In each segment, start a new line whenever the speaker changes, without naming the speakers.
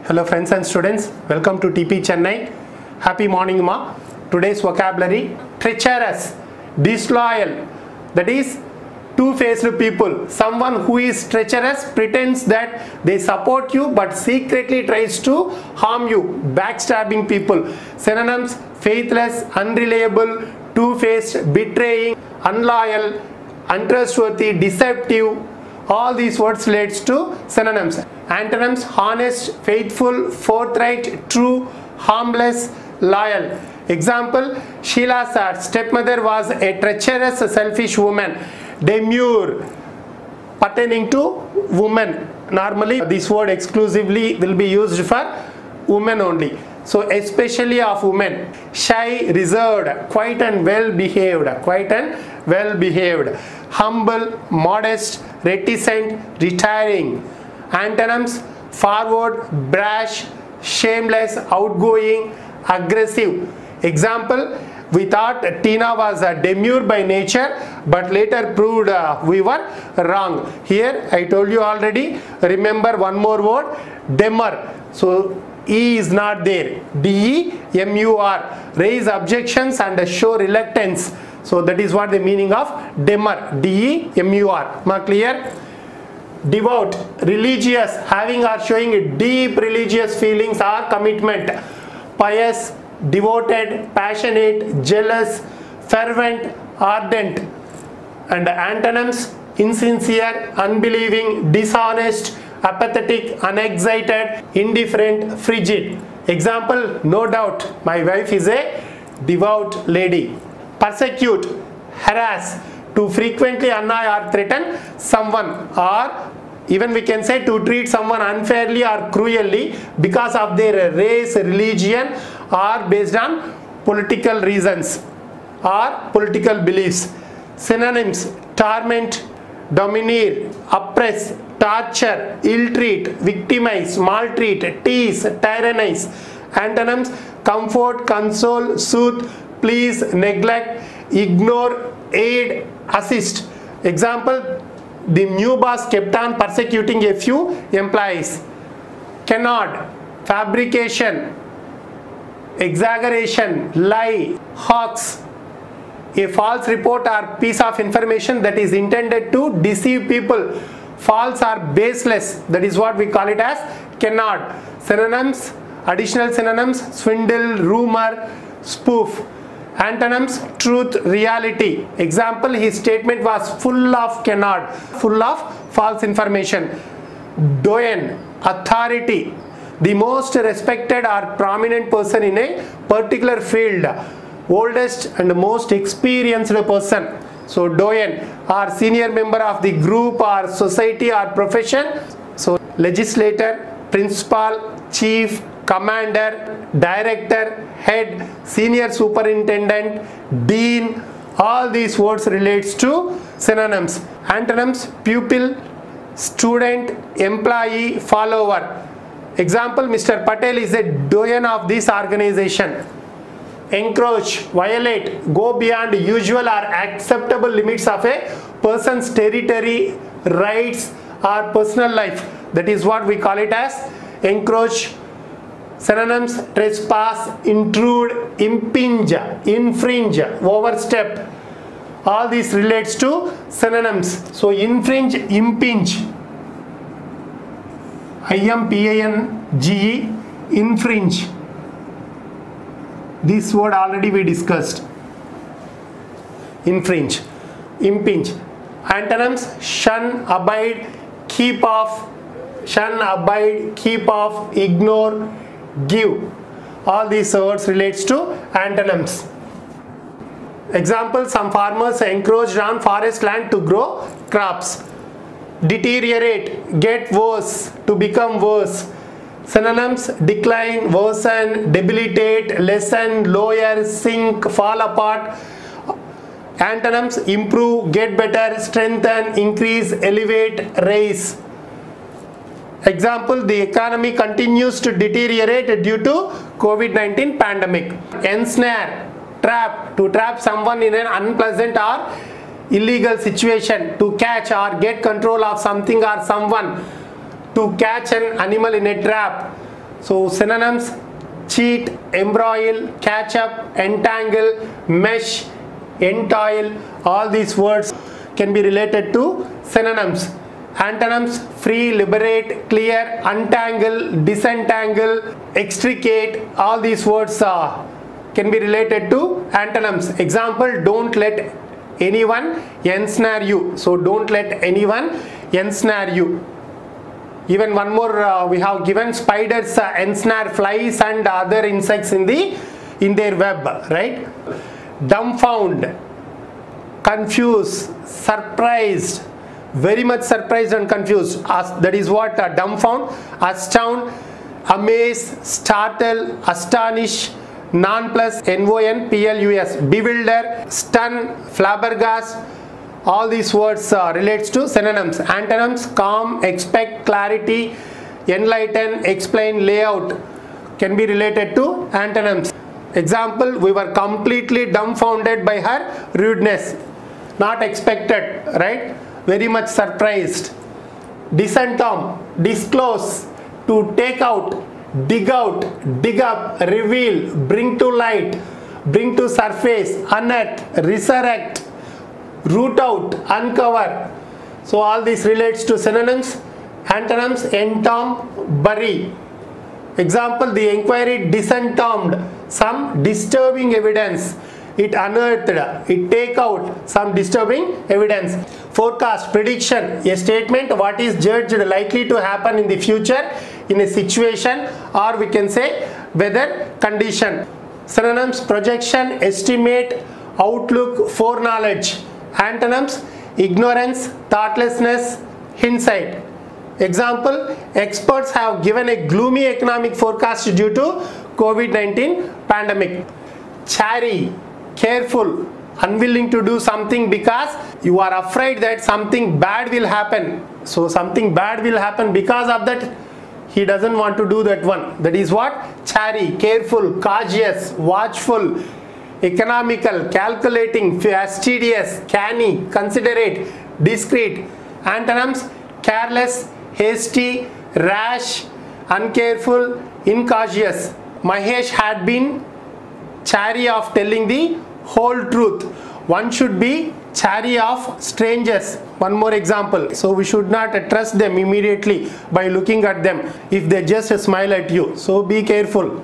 Hello friends and students, welcome to TP Chennai. Happy morning ma. Today's vocabulary: treacherous, disloyal, that is two-faced people. Someone who is treacherous pretends that they support you but secretly tries to harm you. Backstabbing people. Synonyms: faithless, unreliable, two-faced, betraying, unloyal, untrustworthy, deceptive. All these words relates to synonyms. Antonyms: honest, faithful, forthright, true, harmless, loyal. Example: Sheila's stepmother was a treacherous, selfish woman. Demure, pertaining to woman. Normally this word exclusively will be used for women only. So especially of women. Shy, reserved, quiet and well behaved. Quiet and well behaved. Humble, modest, reticent, retiring. Antonyms: forward, brash, shameless, outgoing, aggressive. Example: we thought Tina was demure by nature, but later proved we were wrong. Here I told you already. Remember one more word: demur. So E is not there. D-E-M-U-R. Raise objections and show reluctance. So that is what the meaning of demur. D-E-M-U-R. Ma clear? Devout, religious, having or showing deep religious feelings or commitment. Pious, devoted, passionate, jealous, fervent, ardent. And antonyms: insincere, unbelieving, dishonest, apathetic, unexcited, indifferent, frigid. Example: no doubt my wife is a devout lady. Persecute, harass, to frequently annoy or threaten someone, or even we can say to treat someone unfairly or cruelly because of their race, religion, or based on political reasons or political beliefs. Synonyms: torment, domineer, oppress, torture, ill-treat, victimize, maltreat, tease, tyrannize. Antonyms: comfort, console, soothe, please, neglect, ignore, aid, assist. Example: the new boss kept on persecuting a few employees. Canard, fabrication, exaggeration, lie, hoax. A false report or piece of information that is intended to deceive people. False or baseless, that is what we call it as canard. Synonyms, additional synonyms: swindle, rumor, spoof. Antonyms: truth, reality. Example: his statement was full of canard, full of false information. Doyen, authority, the most respected or prominent person in a particular field, oldest and most experienced person. So doyen, or senior member of the group or society or profession. So legislator, principal, chief, commander, director, head, senior superintendent, dean. All these words relates to synonyms. Antonyms: pupil, student, employee, follower. Example: Mr. Patel is a doyen of this organization. Encroach, violate, go beyond usual or acceptable limits of a person's territory, rights, or personal life. That is what we call it as encroach. Synonyms: trespass, intrude, impinge, infringe, overstep. All these relates to synonyms. So infringe, impinge, I-M-P-I-N-G-E, infringe. This word already we discussed. Infringe, impinge. Antonyms: shun, abide, keep off, shun, abide, keep off, ignore, give. All these words relates to antonyms. Example: some farmers encroached on forest land to grow crops. Deteriorate, get worse, to become worse. Synonyms: decline, worsen, debilitate, lessen, lower, sink, fall apart. Antonyms: improve, get better, strengthen, increase, elevate, raise. Example: the economy continues to deteriorate due to COVID-19 pandemic. Ensnare, trap, to trap someone in an unpleasant or illegal situation. To catch or get control of something or someone. To catch an animal in a trap. So synonyms: cheat, embroil, catch up, entangle, mesh, entail. All these words can be related to synonyms. Antonyms: free, liberate, clear, untangle, disentangle, extricate. All these words can be related to antonyms. Example: don't let anyone ensnare you. So don't let anyone ensnare you. Even one more we have given: spiders ensnare flies and other insects in their web, right? Dumbfound, confused, surprised, very much surprised and confused. That is what dumbfound. Astound, amaze, startle, astonish, nonplus, nonplus, bewilder, stun, flabbergast. All these words relates to synonyms. Antonyms: calm, expect, clarity, enlighten, explain, layout can be related to antonyms. Example: we were completely dumbfounded by her rudeness. Not expected, right? Very much surprised. Disentomb, disclose, to take out, dig up, reveal, bring to light, bring to surface, unearth, resurrect, root out, uncover. So all this relates to synonyms. Antonyms: entomb, bury. Example: the inquiry disentombed some disturbing evidence. It unearthed, it take out some disturbing evidence. Forecast, prediction, a statement what is judged likely to happen in the future in a situation, or we can say weather condition. Synonyms: projection, estimate, outlook, foreknowledge. Antonyms: ignorance, thoughtlessness, hindsight. Example: experts have given a gloomy economic forecast due to COVID-19 pandemic. Chary, careful, unwilling to do something because you are afraid that something bad will happen. So something bad will happen, because of that he doesn't want to do that one. That is what chary, careful, cautious, watchful, economical, calculating, fastidious, canny, considerate, discreet. Antonyms: careless, hasty, rash, uncareful, incautious. Mahesh had been chary of telling the whole truth. One should be chary of strangers. One more example. So we should not trust them immediately by looking at them if they just smile at you. So be careful.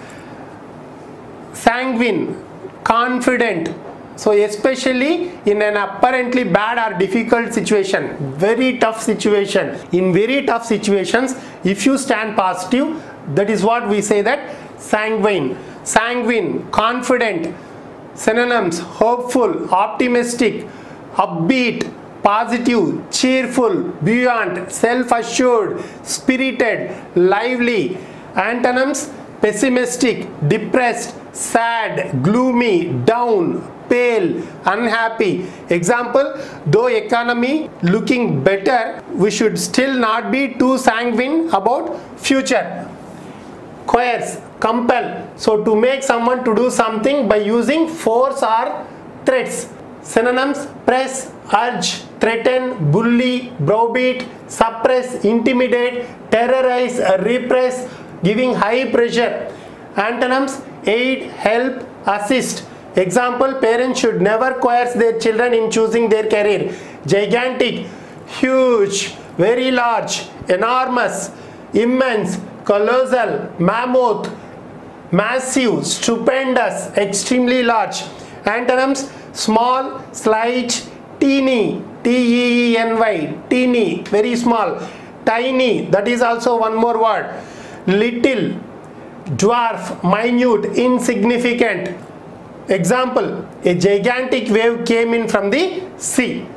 Sanguine, confident. So especially in an apparently bad or difficult situation, very tough situation, in very tough situations, if you stand positive, that is what we say that sanguine. Sanguine, confident. Synonyms: hopeful, optimistic, upbeat, positive, cheerful, buoyant, self-assured, spirited, lively. Antonyms: pessimistic, depressed, sad, gloomy, down, pale, unhappy. Example: though economy looking better, we should still not be too sanguine about future. Coerce, compel. So to make someone to do something by using force or threats. Synonyms: press, urge, threaten, bully, browbeat, suppress, intimidate, terrorize, repress, giving high pressure. Antonyms: aid, help, assist. Example: parents should never coerce their children in choosing their career. Gigantic, huge, very large, enormous, immense, colossal, mammoth, massive, stupendous, extremely large. Antonyms: small, slight, teeny, T-E-E-N-Y, teeny, very small, tiny, that is also one more word, little, dwarf, minute, insignificant. Example: a gigantic wave came in from the sea.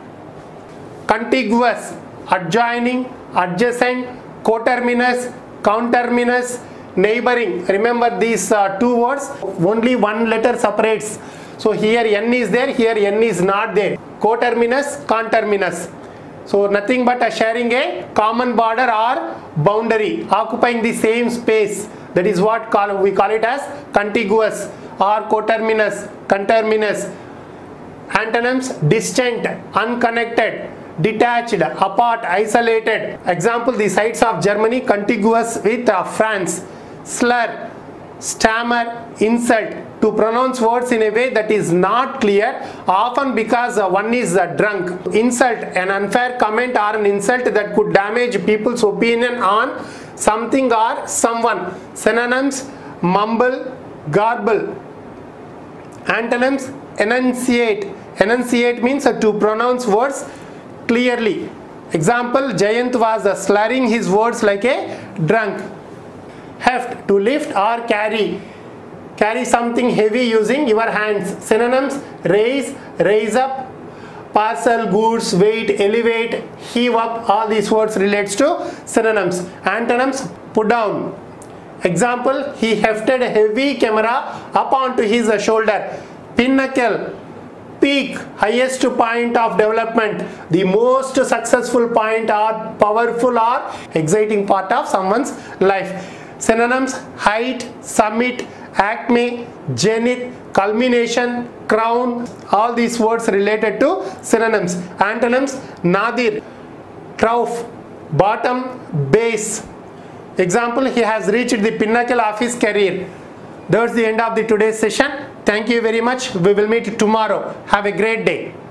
Contiguous, adjoining, adjacent, coterminous, conterminous, neighboring. Remember these two words, only one letter separates. So here N is there, here N is not there. Coterminous, conterminous. So nothing but sharing a common border or boundary, occupying the same space. That is what we call it as contiguous or coterminous, conterminous. Antonyms: distant, unconnected, detached, apart, isolated. Example: the sides of Germany contiguous with France. slur, stammer, insult, to pronounce words in a way that is not clear, often because one is drunk. Insult, an unfair comment or an insult that could damage people's opinion on something or someone. Synonyms: mumble, garble. Antonyms: enunciate. Enunciate means to pronounce words clearly. Example: Jayant was slurring his words like a drunk. Heft, to lift or carry. Carry something heavy using your hands. Synonyms: raise, raise up. Parcel, goods, weight, elevate, heave up. All these words relates to synonyms. Antonyms: put down. Example: he hefted a heavy camera up onto his shoulder. Pinnacle, peak, highest point of development, the most successful point or powerful or exciting part of someone's life. Synonyms: height, summit, acme, zenith, culmination, crown. All these words related to synonyms. Antonyms: nadir, trough, bottom, base. Example: he has reached the pinnacle of his career. That's the end of the today's session. Thank you very much. We will meet tomorrow. Have a great day.